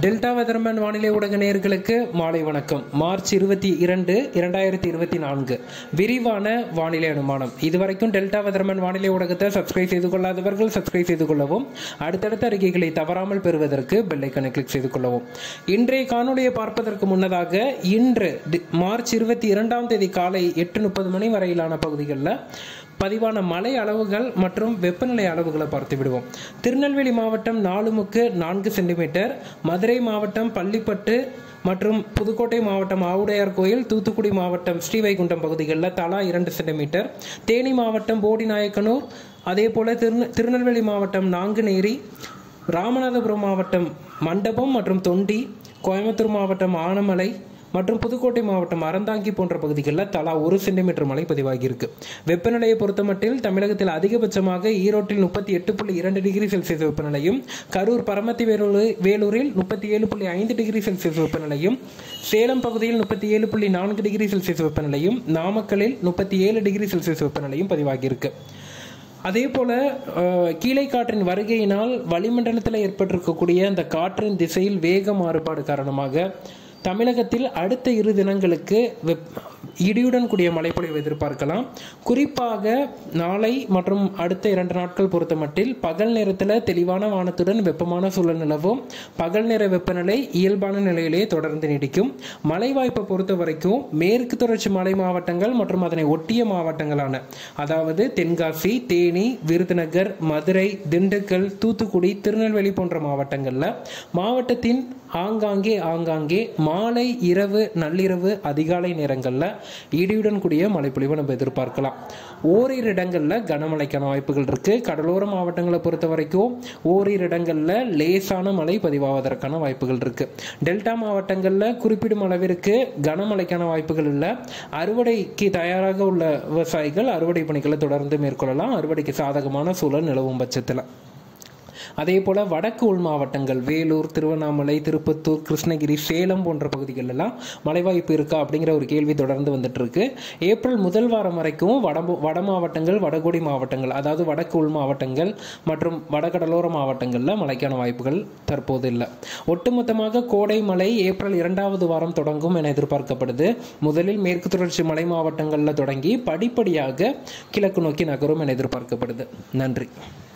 Delta weatherman வானிலை ஊடக நேயர்களுக்கு மாலை வணக்கம். மார்ச் 22, 2024 விரிவான வானிலை அனுமானம். இதுவரைக்கும் டெல்டா வெதர்மேன் வானிலை ஊடகத்தை சப்ஸ்கிரைப் செய்து கொள்ளாதவர்கள் சப்ஸ்கிரைப் செய்து கொள்ளவும், அடுத்தடுத்த அறிக்கைகளை தவறாமல் பெறுவதற்கு பெல் ஐக்கனை கிளிக் செய்து கொள்ளவும். இன்றைய காணொலியை பார்ப்பதற்கு முன்னதாக இன்று மார்ச் 22ஆம் தேதி காலை 8:30 மணி வரையிலான பகுதிகளில் பதிவான மழை அளவுகள் மற்றும் வெப்பநிலை அளவுகளை பார்த்து விடுவோம். திருநெல்வேலி மாவட்டம் 4 சென்டிமீட்டர், மதுரை மாவட்டம் பள்ளிப்பட்டு மற்றும் புதுக்கோட்டை மாவட்டம் ஆவுடையார் கோயில், தூத்துக்குடி மாவட்டம் ஸ்ரீவைகுண்டம் பகுதிகளில் தலா 2 சென்டிமீட்டர், தேனி மாவட்டம் போடிநாயக்கனூர், அதே போல திருநெல்வேலி மாவட்டம் நாங்குநேரி, ராமநாதபுரம் மாவட்டம் மண்டபம் மற்றும் தொண்டி, கோயம்புத்தூர் மாவட்டம் ஆனமலை மற்றும் புதுக்கோட்டை மாவட்டம் அறந்தாங்கி போன்ற பகுதிகளில் தலா 1 சென்டிமீட்டர் மழை பதிவாகியிருக்கு. வெப்பநிலையை பொறுத்தமட்டில் தமிழகத்தில் அதிகபட்சமாக ஈரோட்டில் 38.2 டிகிரி செல்சியஸ் வெப்பநிலையும், கரூர் பரமத்தி வேலூரில் 37.5 டிகிரி செல்சியஸ் வெப்பநிலையும், சேலம் பகுதியில் 37.4 டிகிரி செல்சியஸ் வெப்பநிலையும், நாமக்கலில் 37 டிகிரி செல்சியஸ் வெப்பநிலையும் பதிவாகியிருக்கு. அதே போல கீழே காற்றின் வருகையினால் வளிமண்டலத்தில் ஏற்பட்டிருக்கக்கூடிய அந்த காற்றின் திசையில் வேக மாறுபாடு காரணமாக தமிழகத்தில் அடுத்த 2 தினங்களுக்கு இடியுடன் கூடிய மழைப்பொழிவு எதிர்பார்க்கலாம். குறிப்பாக நாளை மற்றும் அடுத்த 2 நாட்கள் பொறுத்தமட்டில் பகல் நேரத்தில் தெளிவான வானத்துடன் வெப்பமான சூழல் நிலவும். பகல் நேர வெப்பநிலை இயல்பான நிலையிலேயே தொடர்ந்து நீடிக்கும். மழை வாய்ப்பை பொறுத்த வரைக்கும் மேற்கு தொடர்ச்சி மலை மாவட்டங்கள் மற்றும் அதனை ஒட்டிய மாவட்டங்களான அதாவது தென்காசி, தேனி, விருதுநகர், மதுரை, திண்டுக்கல், தூத்துக்குடி, திருநெல்வேலி போன்ற மாவட்டங்களில் மாவட்டத்தின் ஆங்காங்கே மாலை, இரவு, நள்ளிரவு, அதிகாலை நேரங்களில் இடியுடன் கூடிய மழைப்பொழிவை நம்ம எதிர்பார்க்கலாம். ஓரிரு இடங்களில் கனமழைக்கான வாய்ப்புகள் இருக்கு. கடலோர மாவட்டங்களை பொறுத்த வரைக்கும் ஓரிரு இடங்களில் லேசான மழை பதிவாவதற்கான வாய்ப்புகள் இருக்கு. டெல்டா மாவட்டங்களில் குறிப்பிடும் அளவிற்கு கனமழைக்கான வாய்ப்புகள் இல்லை. அறுவடைக்கு தயாராக உள்ள விவசாயிகள் அறுவடை பணிகளை தொடர்ந்து மேற்கொள்ளலாம், அறுவடைக்கு சாதகமான சூழல் நிலவும் பட்சத்தில். அதே போல வடக்கு உள் மாவட்டங்கள் வேலூர், திருவண்ணாமலை, திருப்பத்தூர், கிருஷ்ணகிரி, சேலம் போன்ற பகுதிகளெல்லாம் மழை வாய்ப்பு இருக்கா அப்படிங்கிற ஒரு கேள்வி தொடர்ந்து வந்துட்டு இருக்கு. ஏப்ரல் முதல் வாரம் வரைக்கும் வட மாவட்டங்கள், வடகோடி மாவட்டங்கள் அதாவது வடக்கு உள் மாவட்டங்கள் மற்றும் வடகடலோர மாவட்டங்களில் மழைக்கான வாய்ப்புகள் தற்போது இல்லை. ஒட்டுமொத்தமாக கோடை மழை ஏப்ரல் 2வது வாரம் தொடங்கும் என எதிர்பார்க்கப்படுது. முதலில் மேற்கு தொடர்ச்சி மலை மாவட்டங்களில் தொடங்கி படிப்படியாக கிழக்கு நோக்கி நகரும் என எதிர்பார்க்கப்படுது. நன்றி.